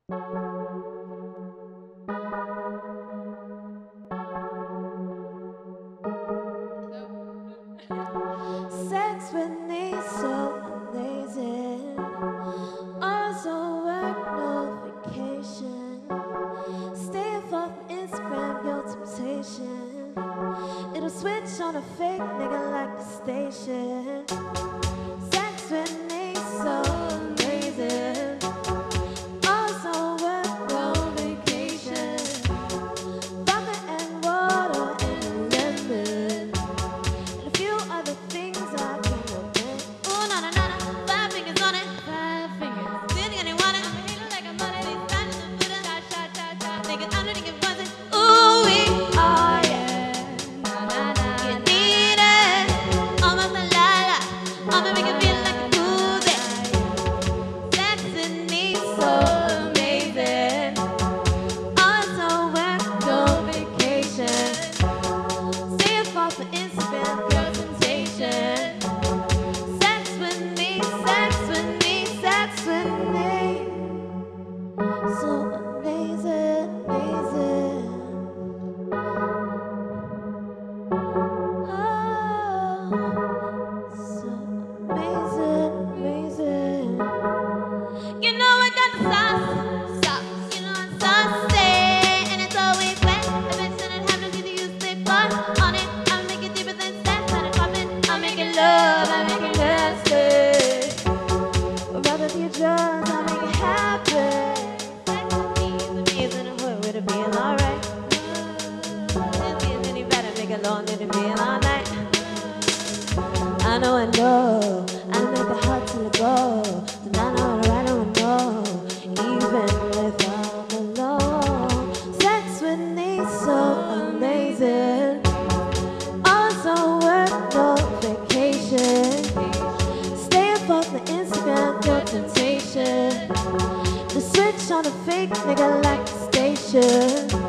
Sex with me so amazing. Also work, no vacation. Stay off of Instagram, your temptation. It'll switch on a fake nigga like the station. Sex with me so amazing. Also work, no vacation. Vodka and water and lemon. And a few other things I can't open. Ooh, na na na na. 5 fingers on it. 5 fingers. Didn't get it, want it. I'm feeling like I'm on it. It's time to put it. Shot, shot, shot, shot. Thinking I'm not even buzzing. Ooh, we are, yeah. Na na na. You need it. Almost a la la. I'ma make it feel like a boozy. Sex with me so amazing. Also work, no vacation. Stay up off of Instagram, your temptation. Sex with me, sex with me, sex with me. So amazing, amazing. Oh, so amazing, amazing. You know I got the sauce, sauce. You know I'm saucy, and it's always wet. The best that I have to give you slip on it. I'll make it deeper than sex, and it's popping. I'll make it love, I'll make it nasty. Rather be a drugs, I'll make it happen. Sex with me is amazing, and what would it be alright? This is any better, make it long, it'll be all night. I know, I'll make it hot till it goes. And I know, even if I'm alone. Sex with me so amazing. Also work, no vacation. Stay up off the Instagram, your temptation. The switch on a fake nigga like the station.